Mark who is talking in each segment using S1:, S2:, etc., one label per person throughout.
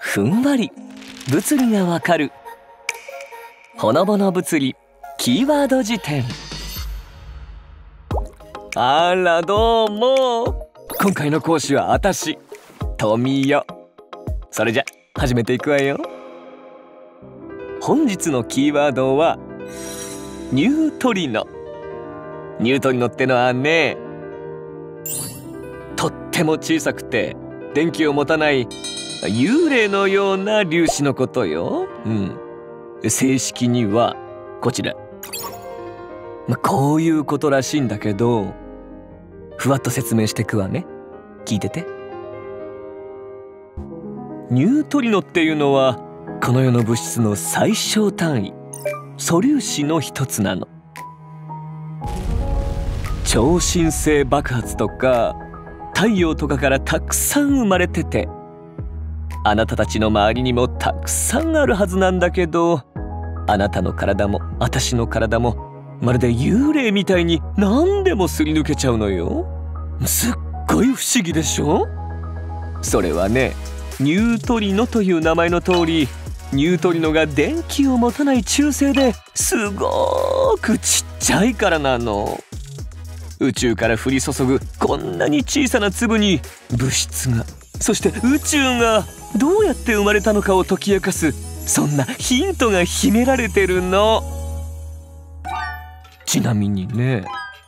S1: ふんわり物理がわかるほのぼの物理キーワード辞典。あらどうも、今回の講師はあたしトミヨ。それじゃ始めていくわよ。本日のキーワードはニュートリノ。ニュートリノってのはね、とっても小さくて電気を持たない幽霊のような粒子のことよ。正式にはこちら、こういうことらしいんだけど、ふわっと説明してくわね。聞いてて。ニュートリノっていうのはこの世の物質の最小単位、素粒子の一つなの。超新星爆発とか太陽とかからたくさん生まれてて、あなたたちの周りにもたくさんあるはずなんだけど、あなたの体も私の体もまるで幽霊みたいに何でもすり抜けちゃうのよ。すっごい不思議でしょ。それはね、ニュートリノという名前の通り、ニュートリノが電気を持たない中性ですごーくちっちゃいからなの。宇宙から降り注ぐこんなに小さな粒に物質が、そして宇宙がどうやって生まれたのかを解き明かす、そんなヒントが秘められてるの。ちなみにね、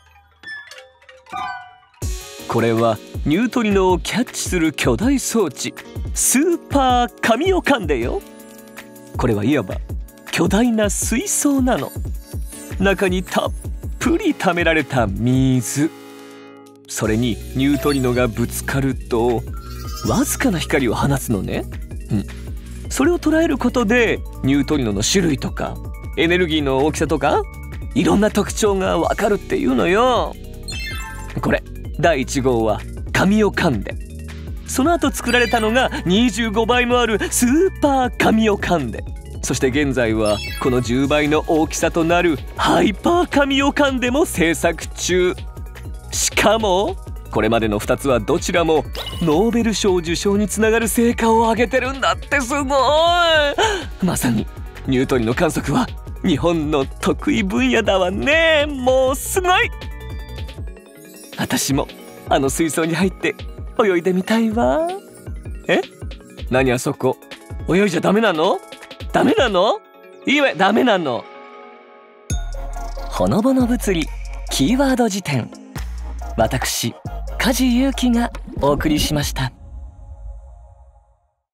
S1: これはニュートリノをキャッチする巨大装置、スーパーカミオカンデよ。これはいわば巨大な水槽なの。中にたっぷり溜められた水、それにニュートリノがぶつかるとわずかな光を放つのね。それを捉えることでニュートリノの種類とかエネルギーの大きさとかいろんな特徴がわかるっていうのよ。これ第1号はカミオカンデ。その後作られたのが25倍もあるスーパーカミオカンデ。そして現在はこの10倍の大きさとなるハイパーカミオカンデも製作中。しかもこれまでの2つはどちらもノーベル賞受賞につながる成果を上げてるんだって。すごい。まさにニュートリノ観測は日本の得意分野だわね。もうすごい。私もあの水槽に入って泳いでみたいわ。何あそこ、泳いじゃダメなの？ダメなの？いいわ、ダメなの。ほのぼの物理キーワード辞典。私梶裕貴がお送りしました。